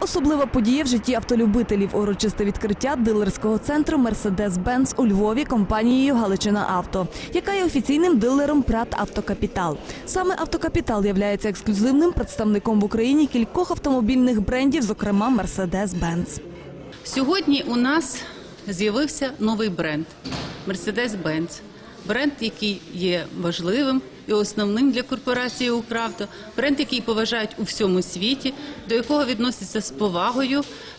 Особлива подія в житті автолюбителів – урочисте відкриття дилерського центру «Мерседес-Бенц» у Львові компанією «Галичина Авто», яка є офіційним дилером ПрАТ «Автокапітал». Саме «Автокапітал» являється ексклюзивним представником в Україні кількох автомобільних брендів, зокрема «Мерседес-Бенц». Сьогодні у нас з'явився новий бренд «Мерседес-Бенц». Бренд, який є важливим і основним для корпорації «Укравто», бренд, який поважають у всьому світі, до якого відносяться з повагою,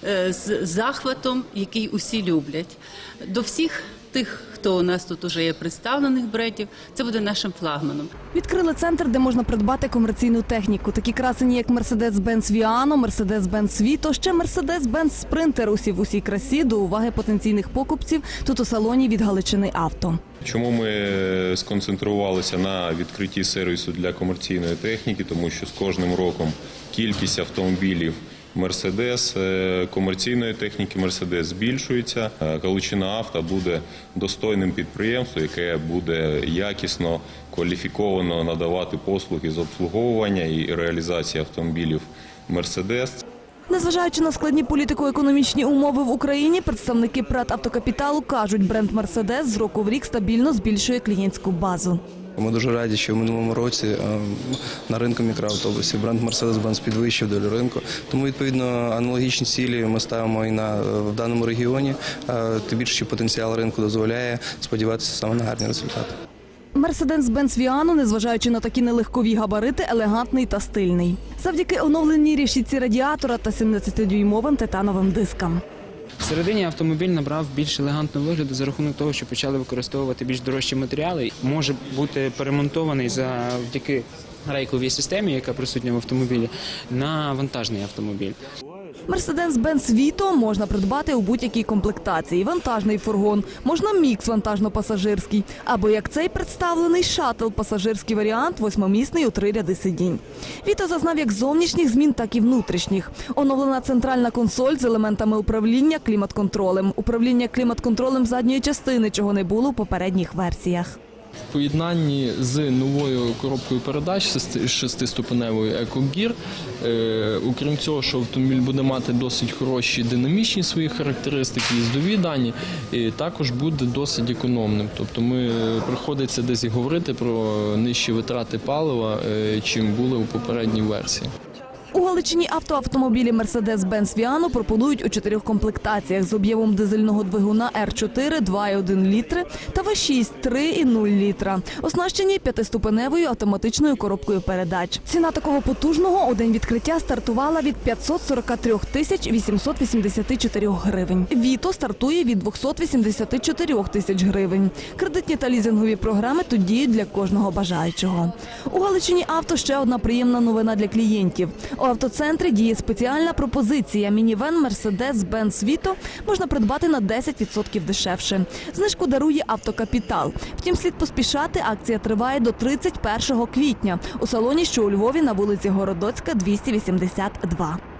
з захватом, який усі люблять. До всіх тих, хто у нас тут уже є представлених брендів, це буде нашим флагманом. Відкрили центр, де можна придбати комерційну техніку. Такі красені, як «Мерседес-Бенц Віано», «Мерседес-Бенц Віто», ще «Мерседес-Бенц Спринтер» усі в усій красі до уваги потенційних покупців тут у салоні від «Галичини Авто». Чому ми сконцентрувалися на відкритті сервісу для комерційної техніки? Тому що з кожним роком кількість автомобілів «Мерседес», комерційної техніки «Мерседес» збільшується. «Галичина Авто» буде достойним підприємством, яке буде якісно, кваліфіковано надавати послуги з обслуговування і реалізації автомобілів «Мерседес». Незважаючи на складні політико-економічні умови в Україні, представники ПрАТ «Автокапіталу» кажуть, бренд «Мерседес» з року в рік стабільно збільшує клієнтську базу. Ми дуже раді, що в минулому році на ринку мікроавтобусів бренд «Мерседес-Бенц» підвищив долю ринку. Тому, відповідно, аналогічні цілі ми ставимо і в даному регіоні. Тим більше, що потенціал ринку дозволяє сподіватися саме на гарні результати. «Мерседес-Бенц Віано», незважаючи на такі нелегкові габарити, елегантний та стильний. Завдяки оновленій решітці радіатора та 17-дюймовим титановим дискам. Всередині автомобіль набрав більш елегантного вигляду за рахунок того, що почали використовувати більш дорожчі матеріали. Може бути перемонтований завдяки рейковій системі, яка присутня в автомобілі, на вантажний автомобіль. «Мерседес-Бенц Віто» можна придбати у будь-якій комплектації. Вантажний фургон, можна мікс вантажно-пасажирський, або, як цей представлений, шаттл, пасажирський варіант, 8-місний у 3 ряди сидінь. «Віто» зазнав як зовнішніх змін, так і внутрішніх. Оновлена центральна консоль з елементами управління клімат-контролем. Управління клімат-контролем задньої частини, чого не було в попередніх версіях. В поєднанні з новою коробкою передач 6-ступеневою EcoGear, окрім цього, що автомобіль буде мати досить хороші динамічні свої характеристики, їздові дані, також буде досить економним. Тобто приходиться десь говорити про нижчі витрати палива, чим були у попередній версії. У Галичині Авто автомобілі «Мерседес-Бенц Віано» пропонують у 4 комплектаціях з об'ємом дизельного двигуна R4 2,1 літри та V6 3,0 літра, оснащені 5-ступеневою автоматичною коробкою передач. Ціна такого потужного у день відкриття стартувала від 543 тисяч 884 гривень. «Віто» стартує від 284 тисяч гривень. Кредитні та лізингові програми тут діють для кожного бажаючого. У Галичині Авто ще одна приємна новина для клієнтів. У автоцентрі діє спеціальна пропозиція. Мінівен «Мерседес-Бенц Віто» можна придбати на 10% дешевше. Знижку дарує «Автокапітал». Втім, слід поспішати, акція триває до 31 квітня у салоні, що у Львові на вулиці Городоцька, 282.